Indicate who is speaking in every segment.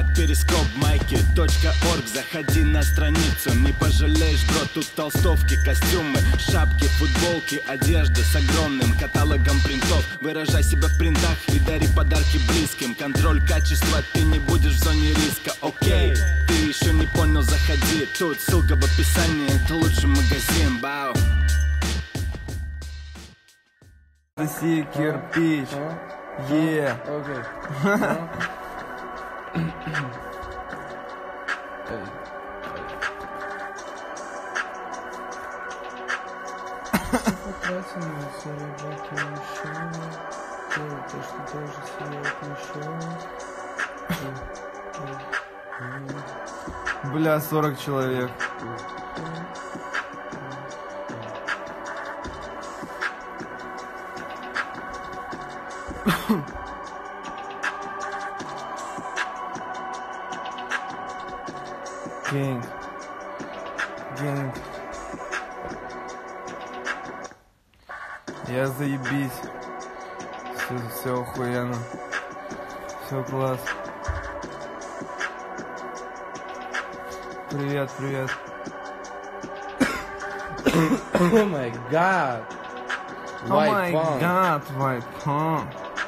Speaker 1: Перископ, майки.орг. Заходи на страницу, не пожалеешь, бро. Тут толстовки, костюмы, шапки, футболки, одежда с огромным каталогом принтов. Выражай себя в принтах и дари подарки близким. Контроль качества, ты не будешь в зоне риска. Окей, ты еще не понял, заходи. Тут ссылка в описании, это лучший магазин. Бау.
Speaker 2: Соси кирпич. Yeah.
Speaker 3: Okay.
Speaker 2: Бля, 40 человек. Гэнг. Гэнг. Я заебись. Все охуенно. Все класс. Привет, привет.
Speaker 3: Oh my god.
Speaker 2: Oh my god, white punk.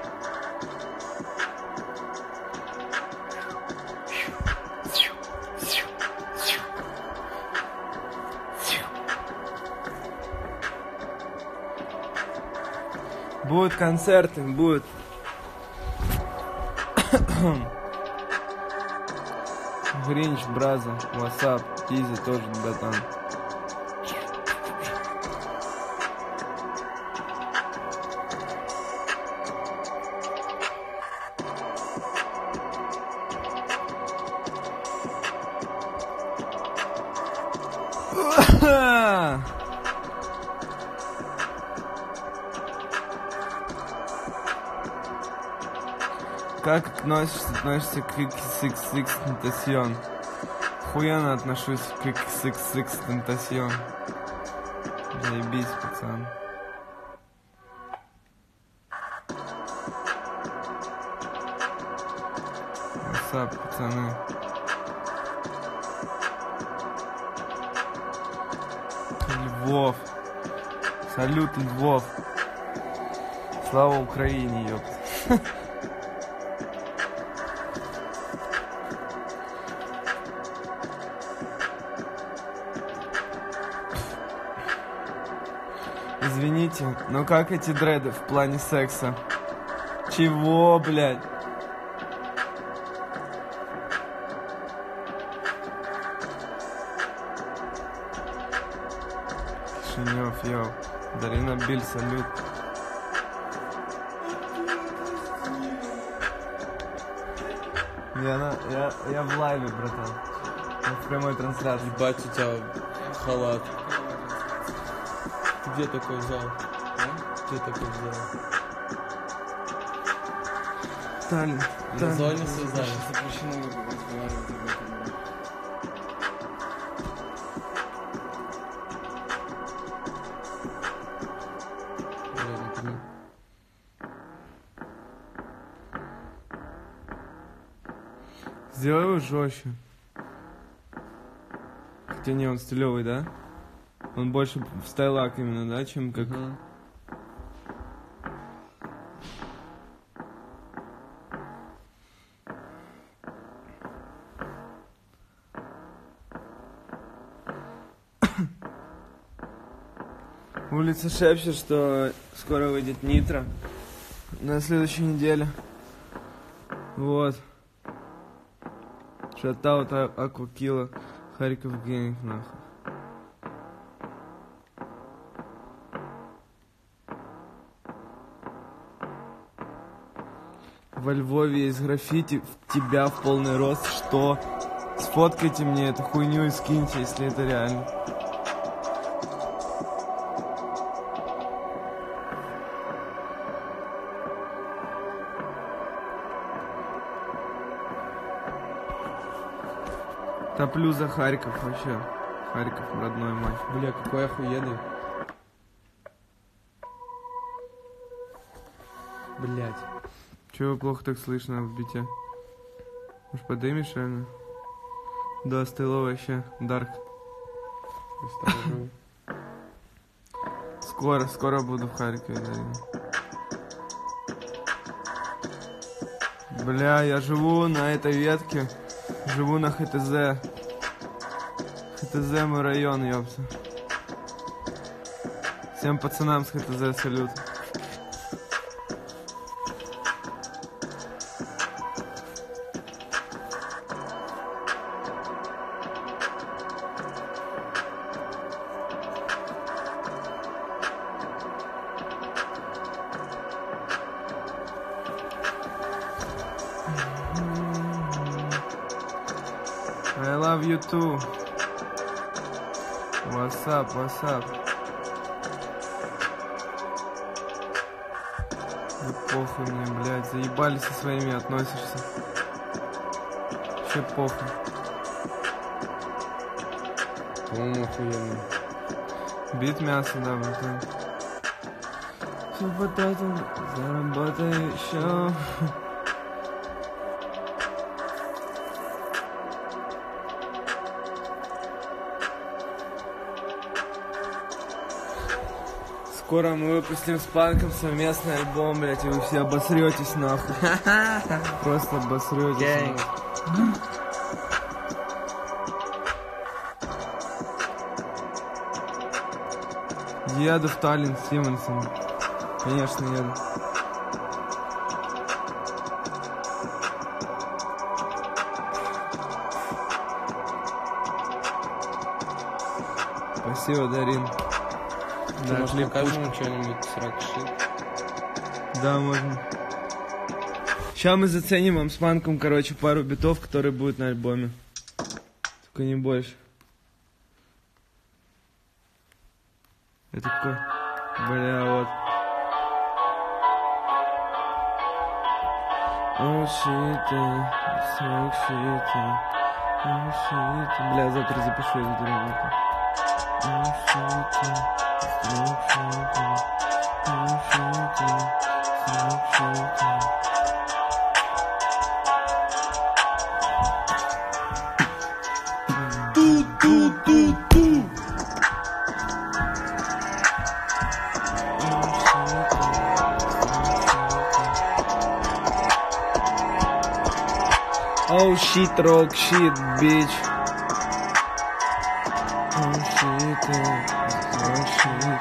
Speaker 2: Будут концерты, будет. Гринч, Браза, Васап, Изи тоже, братан. Как относишься к XXX Tentacion? Хуяно отношусь к XXX Tentacion. Заебись, пацан. Васап, пацаны. Львов. Салют, Львов. Слава Украине, ёпт. Извините, но как эти дреды в плане секса? Чего, блядь? Кишинев, йоу. Дарина Биль, салют. Я в лайве, братан. Я в прямой трансляции.
Speaker 3: Ебать, у тебя халат. Где такой взял? Где такой взял?
Speaker 2: Таллин.
Speaker 3: На зоне создали.
Speaker 4: Запрещено разговаривать об этом.
Speaker 2: Сделай его жестче. Хотя не, он стилевый, да? Он больше в стайлак именно, да, чем как... Улица шепчет, что скоро выйдет Нитро. На следующей неделе. Вот. Шатаут Аквакила. Харьков Гэнг, нахуй. Во Львове есть граффити в тебя в полный рост. Что? Сфоткайте мне эту хуйню и скиньте, если это реально. Топлю за Харьков вообще. Харьков, родной мой.
Speaker 3: Бля, какой охуенный. Блять.
Speaker 2: Чего плохо так слышно в бите? Может, подымешь реально? Да, стыло вообще. Дарк. Скоро буду в Харькове, Дарина. Бля, я живу на этой ветке. Живу на ХТЗ. ХТЗ мой район, ёпта. Всем пацанам с ХТЗ салют. I love you too. What's up, what's up? Да похуй мне, блядь, заебали со своими относишься. Вообще похуй.
Speaker 3: По-моему, охуенно.
Speaker 2: Бит мясо, да, братан. Все потом заработай еще. Скоро мы выпустим с Панком совместный альбом, блядь, и вы все обосретесь нахуй. Просто обосретесь. Еду в Таллин с Симонсом. Конечно, еду. Спасибо, Дарин.
Speaker 3: Да,
Speaker 2: Да,
Speaker 3: может, покажем что-нибудь с Ракши?
Speaker 2: Да, можно. Сейчас мы заценим вам с Панком, короче, пару битов, которые будут на альбоме. Только не больше. Это какой? Бля, вот. Oh shit, so shit, oh shit. Бля, завтра запишу эту работу. Oh shit, so shit, oh shit, so shit. Oh shit, rock shit, bitch. Oh shit, oh shit,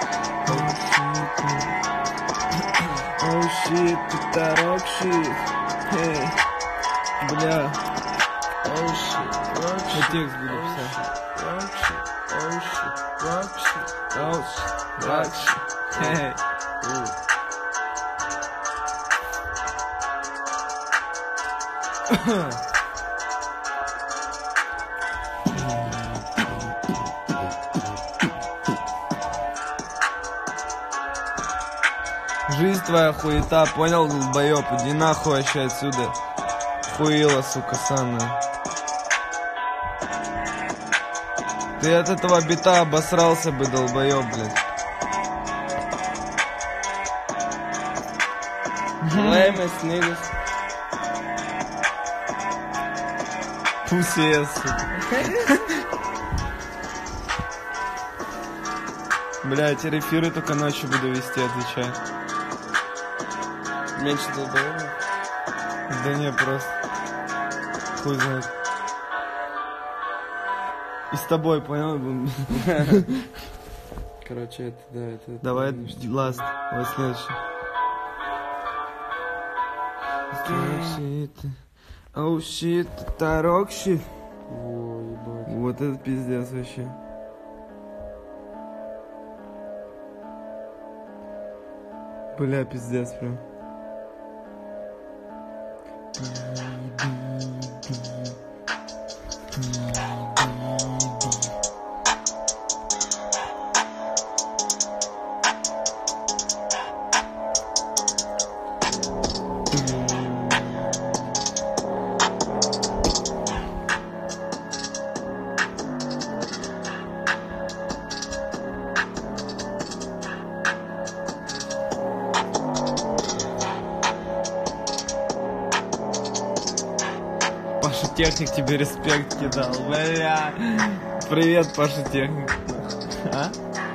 Speaker 2: oh shit, это rock shit. Hey, бля. Oh shit, rock shit. Я текст буду писать. Rock shit, oh shit, rock shit, oh shit, rock shit. Hey. Жизнь твоя хуета, понял, долбоёб? Иди нахуй вообще отсюда. Хуила, сука, санная. Ты от этого бита обосрался бы, долбоёб, блядь.
Speaker 3: Lame-ass niggas.
Speaker 2: Пусть, сука. Бля, эти эфиры только ночью буду вести, отвечай.
Speaker 3: Меньше долбоёбов?
Speaker 2: Да не, просто. Хуй знает. И с тобой, понял?
Speaker 3: Короче, это, да, это...
Speaker 2: Давай, ласт. Вот следующий. Оу, щит, это рок-щит.
Speaker 3: О, ебать.
Speaker 2: Вот это пиздец вообще. Бля, пиздец прям. Техник тебе респект кидал, бля. Привет, Паша Техник. А?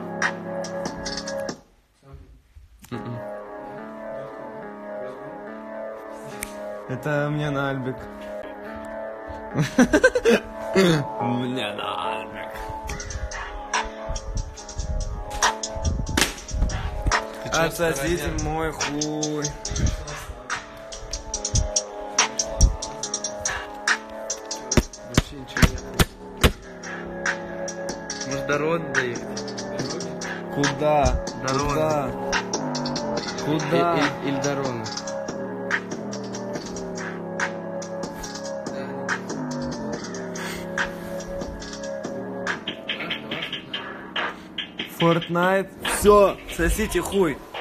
Speaker 2: Это мне на Альбик. Мне на Альбик. Отсосите мой хуй.
Speaker 3: Вообще ничего нет. Может, до рода доехать?
Speaker 2: Куда?
Speaker 3: Дорога.
Speaker 2: Куда?
Speaker 3: Или до Рона.
Speaker 2: Fortnite. Все, сосите хуй.